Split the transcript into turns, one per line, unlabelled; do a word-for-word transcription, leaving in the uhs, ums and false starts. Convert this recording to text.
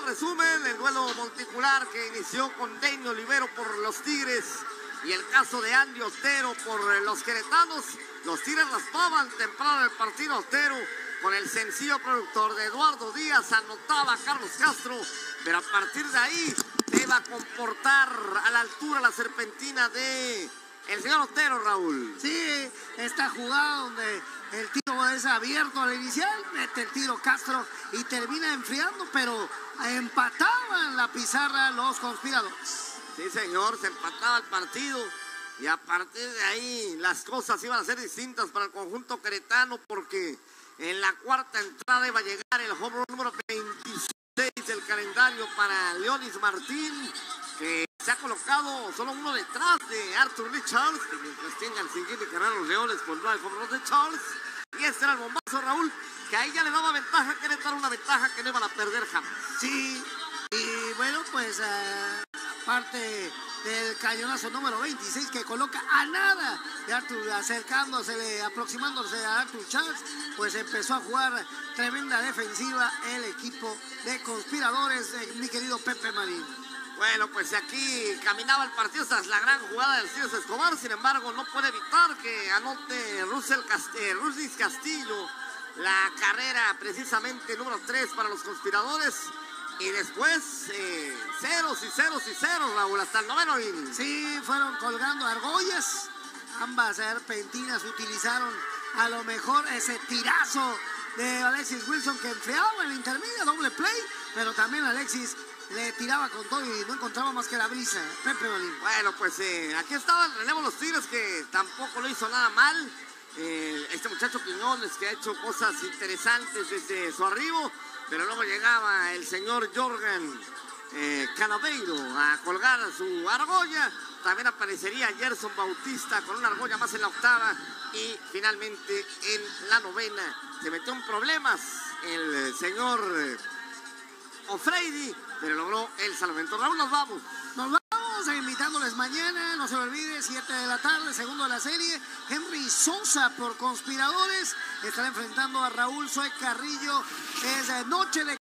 resumen, el duelo monticular que inició con Denny Olivero por los Tigres y el caso de Andy Otero por los queretanos. Los Tigres raspaban temprano el partido. Otero con el sencillo productor de Eduardo Díaz anotaba Carlos Castro, pero a partir de ahí se iba a comportar a la altura la serpentina de el señor Otero, Raúl.
Sí, esta jugada donde el tiro es abierto al inicial, mete el tiro Castro y termina enfriando, pero empataban la pizarra los conspiradores.
Sí, señor, se empataba el partido y a partir de ahí las cosas iban a ser distintas para el conjunto queretano, porque en la cuarta entrada iba a llegar el home run número veintiséis del calendario para Leonis Martín, que se ha colocado solo uno detrás de Arthur Lee Charles, que mientras tengan siguiente carrera los Leones pondrá el home run de Charles. Y este era el bombazo, Raúl, que ahí ya le daba ventaja a Querétaro, una ventaja que no iban a perder jamás.
Sí, y bueno, pues uh, parte del cañonazo número veintiséis que coloca a nada de Arthur, acercándose, aproximándose a Arthur Charles, pues empezó a jugar tremenda defensiva el equipo de conspiradores, eh, mi querido Pepe Marín.
Bueno, pues aquí caminaba el partido tras la gran jugada del Ciro Escobar, sin embargo no puede evitar que anote Russell Cast eh, Ruslis Castillo la carrera precisamente número tres para los conspiradores. Y después eh, ceros y ceros y ceros, Raúl, hasta el noveno inning.
Sí, fueron colgando argollas. Ambas serpentinas utilizaron a lo mejor ese tirazo de Alexis Wilson que enfriaba en la intermedia, doble play, pero también Alexis le tiraba con todo y no encontraba más que la brisa. Pepe Molín.
Bueno, pues eh, aquí estaba el relevo de los Tigres, que tampoco lo hizo nada mal. Eh, este muchacho Quiñones, que ha hecho cosas interesantes desde su arribo, pero luego llegaba el señor Jorgen eh, Canaveiro a colgar su argolla. También aparecería Gerson Bautista con una argolla más en la octava. Y finalmente en la novena se metió en problemas el señor eh, O'Frady, pero logró el salvamento. Raúl, nos vamos.
Nos vamos, invitándoles mañana, no se olvide, siete de la tarde, segundo de la serie. Henry Sosa por conspiradores estará enfrentando a Raúl Zoe Carrillo. Es noche de